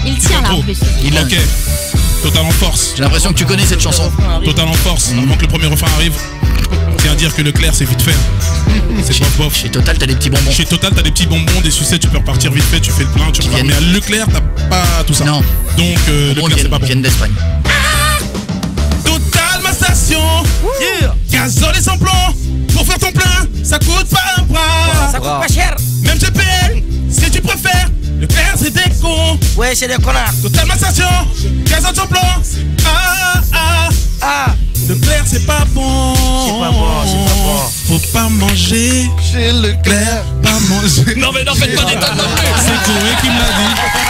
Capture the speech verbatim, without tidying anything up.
Il tient là en plus. Il a... Ok. Total en force. J'ai l'impression que tu connais cette chanson. Total en force. Mmh. Avant que le premier refrain arrive, tiens à dire que Leclerc c'est vite fait. C'est bof bof. Chez Total t'as des petits bonbons. Chez Total t'as des petits bonbons, des sucettes, tu peux repartir vite fait, tu fais le plein, tu repars. Mais à Leclerc t'as pas tout ça. Non. Donc euh, Leclerc c'est pas bon. Viennent d'Espagne. Ah, Total ma station. Yeah. Gazole et sans plomb. Pour faire ton plein, ça coûte pas un bras. Ça coûte pas cher. Même G P L, si tu préfères. Leclerc c'est des cons. Ouais, c'est des connards. Total ma station. Gazole sans plomb. Ah ah ah. Leclerc c'est pas bon. C'est pas bon, c'est pas bon. Faut pas manger chez Leclerc. Pas manger. Non mais n'en faites pas des tonnes non plus. C'est Chloé qui me l'a dit.